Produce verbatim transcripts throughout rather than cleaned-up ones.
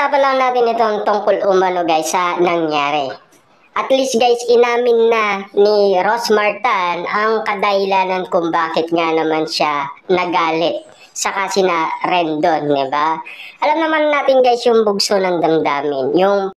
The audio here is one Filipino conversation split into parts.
Pag-usapan lang natin itong tungkol umano guys sa nangyari. At least guys, inamin na ni Rosmar Tan ang kadahilanan kung bakit nga naman siya nagalit saka sina Rendon, di ba? Alam naman natin guys yung bugso ng damdamin, yung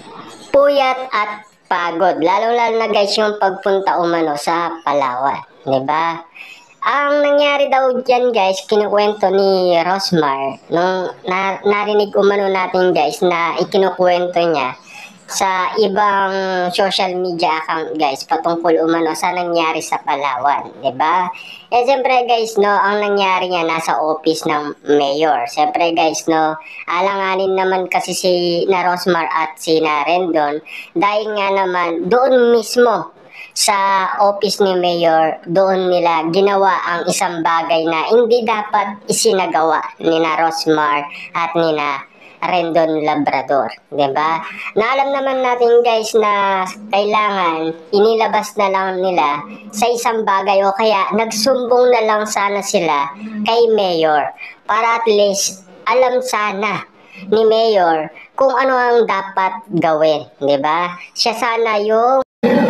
puyat at pagod, lalo-lalo na guys yung pagpunta umano sa Palawan, di ba? Ang nangyari daw dyan guys, kinukwento ni Rosmar, nung na, narinig umano natin guys na ikinukwento niya sa ibang social media account guys, patungkol umano sa nangyari sa Palawan, di ba? Eh siyempre guys no, ang nangyari niya nasa office ng mayor. Siyempre guys no, alanganin naman kasi si na Rosmar at si na Rendon dahil nga naman doon mismo sa office ni Mayor, doon nila ginawa ang isang bagay na hindi dapat isinagawa ni na Rosmar at ni na Rendon Labrador, di ba? Na alam naman natin guys na kailangan inilabas na lang nila sa isang bagay o kaya nagsumbong na lang sana sila kay Mayor para at least alam sana ni Mayor kung ano ang dapat gawin, di ba? Siya sana yung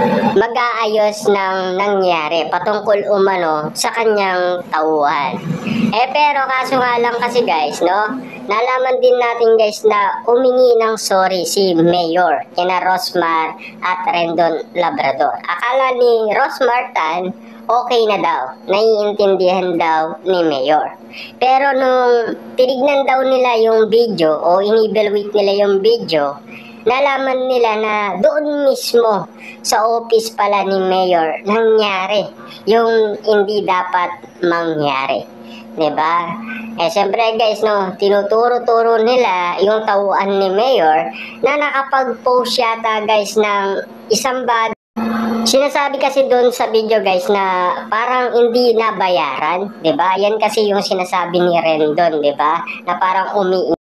mag-aayos ng nangyari patungkol umano sa kanyang tauhan. Eh pero kaso nga lang kasi guys no, nalaman din natin guys na umingi ng sorry si Mayor kina Rosmar at Rendon Labrador. Akala ni Rosmar Tan okay na daw, naiintindihan daw ni Mayor. Pero nung tinignan daw nila yung video o in-evaluate nila yung video, nalaman nila na doon mismo sa office pala ni Mayor nangyari yung hindi dapat mangyari, diba? Eh syempre guys no, tinuturo-turo nila yung tauhan ni Mayor na nakapag-post yata guys ng isang bag. Sinasabi kasi doon sa video guys na parang hindi nabayaran, diba? Yan kasi yung sinasabi ni Rendon, diba? Na parang umi